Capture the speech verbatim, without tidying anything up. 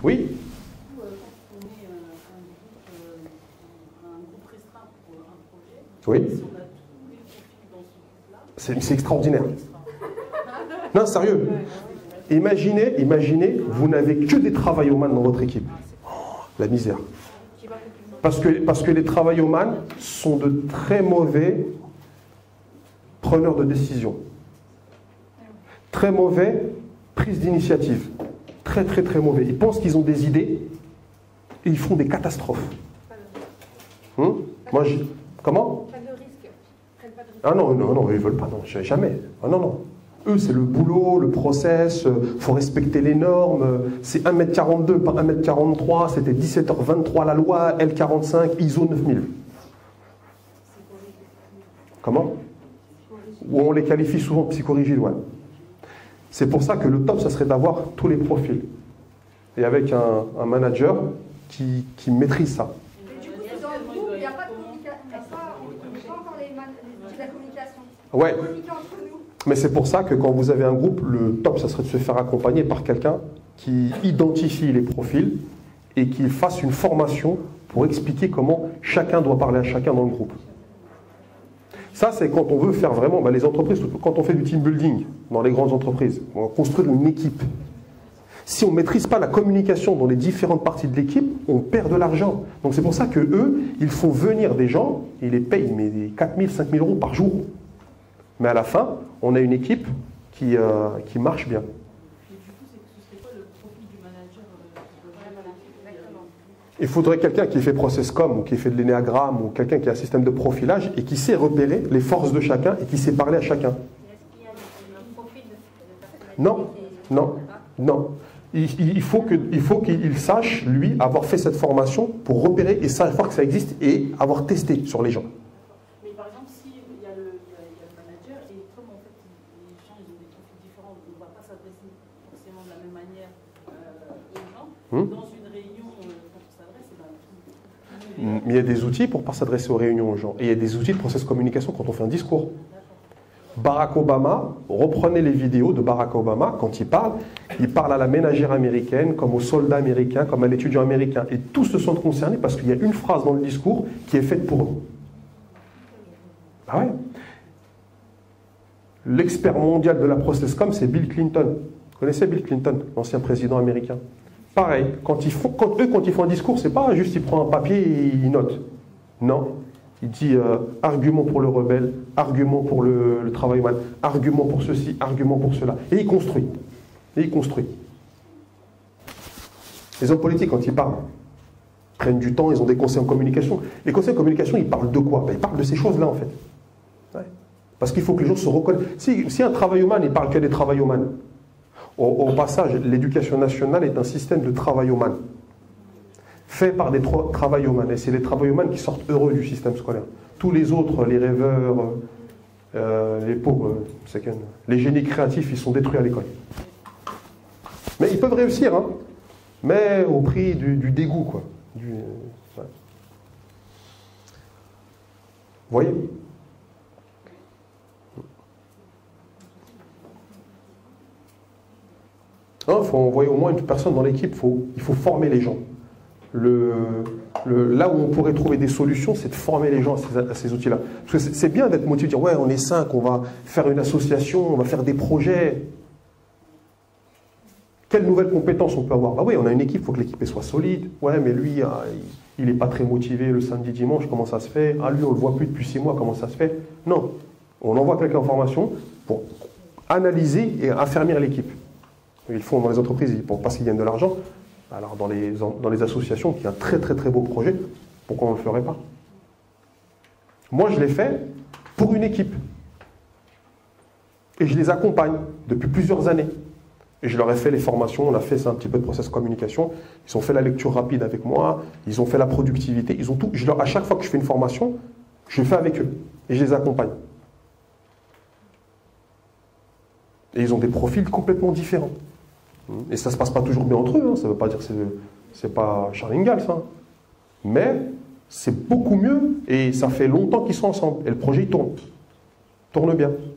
Oui. Oui. C'est extraordinaire. Non, sérieux. Imaginez, imaginez, vous n'avez que des travaillomans dans votre équipe. Oh, la misère. Parce que, parce que les travaillomans sont de très mauvais preneurs de décision. Très mauvais prise d'initiative. Très, très, très mauvais. Ils pensent qu'ils ont des idées et ils font des catastrophes. Hum Moi, je... Comment? Pas de risque. Ah non, non, non, ils ne veulent pas, non, jamais. Ah non, non. Eux, c'est le boulot, le process, il euh, faut respecter les normes. Euh, c'est un mètre quarante-deux par un mètre quarante-trois, c'était dix-sept heures vingt-trois la loi, L quarante-cinq, I S O neuf mille. Comment? Ou on les qualifie souvent de psychorigides, ouais. C'est pour ça que le top, ça serait d'avoir tous les profils. Et avec un, un manager qui, qui maîtrise ça. Mais du coup, dans le groupe, il n'y a pas de communication. On n'a pas encore les outils de la communication. Ouais. Communiquer entre nous. Mais c'est pour ça que quand vous avez un groupe, le top, ça serait de se faire accompagner par quelqu'un qui identifie les profils et qui fasse une formation pour expliquer comment chacun doit parler à chacun dans le groupe. Ça, c'est quand on veut faire vraiment, bah, les entreprises, quand on fait du team building dans les grandes entreprises, on construit une équipe. Si on ne maîtrise pas la communication dans les différentes parties de l'équipe, on perd de l'argent. Donc c'est pour ça que eux, ils font venir des gens, ils les payent mais quatre mille, cinq mille euros par jour. Mais à la fin, on a une équipe qui, euh, qui marche bien. Il faudrait quelqu'un qui fait processcom ou qui fait de l'énéagramme ou quelqu'un qui a un système de profilage et qui sait repérer les forces de chacun et qui sait parler à chacun. Non, non, non. Il, il faut que, il faut qu'il sache, lui, avoir fait cette formation pour repérer et savoir que ça existe et avoir testé sur les gens. Mais par exemple, s'il y, y a le manager et comme en fait les gens ils ont des profils différents, on ne va pas s'adresser forcément de la même manière euh, aux gens. Hum. Dans une réunion, euh, quand on s'adresse, c'est dans Mais il y a des outils pour ne pas s'adresser aux réunions aux gens. Et il y a des outils de process communication quand on fait un discours. Barack Obama, reprenez les vidéos de Barack Obama, quand il parle, il parle à la ménagère américaine, comme aux soldats américains, comme à l'étudiant américain. Et tous se sentent concernés parce qu'il y a une phrase dans le discours qui est faite pour eux. Ah ouais. L'expert mondial de la processcom, c'est Bill Clinton. Vous connaissez Bill Clinton, l'ancien président américain? Pareil, quand, ils font, quand eux, quand ils font un discours, c'est pas juste il prend un papier et il note. Non. Il dit euh, argument pour le rebelle, argument pour le, le travail humain, argument pour ceci, argument pour cela. Et il construit. Et il construit. Les hommes politiques, quand ils parlent, prennent du temps, ils ont des conseils en communication. Les conseils en communication, ils parlent de quoi? Ben, ils parlent de ces choses-là, en fait. Ouais. Parce qu'il faut que les gens se reconnaissent. Si, si un travaillomane, il parle que des travaillomanes. Au, au passage, l'éducation nationale est un système de travaillomanes. Fait par des travaillomanes. Et c'est les travaillomanes qui sortent heureux du système scolaire. Tous les autres, les rêveurs, euh, les pauvres, euh, les génies créatifs, ils sont détruits à l'école. Mais ils peuvent réussir, hein, mais au prix du, du dégoût, quoi. Du, euh, ouais. Vous voyez? Il faut envoyer au moins une personne dans l'équipe, il faut former les gens. Le, le, là où on pourrait trouver des solutions, c'est de former les gens à ces, à ces outils-là. Parce que c'est bien d'être motivé, de dire, ouais, on est cinq, on va faire une association, on va faire des projets. Quelles nouvelles compétences on peut avoir? Bah oui, on a une équipe, il faut que l'équipe soit solide. Ouais, mais lui, ah, il n'est pas très motivé le samedi, dimanche, comment ça se fait? Ah, lui, on ne le voit plus depuis six mois, comment ça se fait? Non, on envoie quelqu'un en formation pour analyser et affermir l'équipe. Ils font dans les entreprises pour parce qu'ils gagnent de l'argent. Alors dans les, dans les associations, qui est un très très très beau projet, pourquoi on ne le ferait pas? Moi je l'ai fait pour une équipe. Et je les accompagne depuis plusieurs années. Et je leur ai fait les formations, on a fait ça, un petit peu de process communication, ils ont fait la lecture rapide avec moi, ils ont fait la productivité, ils ont tout. Je leur, à chaque fois que je fais une formation, je le fais avec eux. Et je les accompagne. Et ils ont des profils complètement différents. Et ça ne se passe pas toujours bien entre eux, hein. Ça ne veut pas dire que c'est pas Charles Ingalls, ça. Mais c'est beaucoup mieux et ça fait longtemps qu'ils sont ensemble. Et le projet, il tourne. Tourne bien.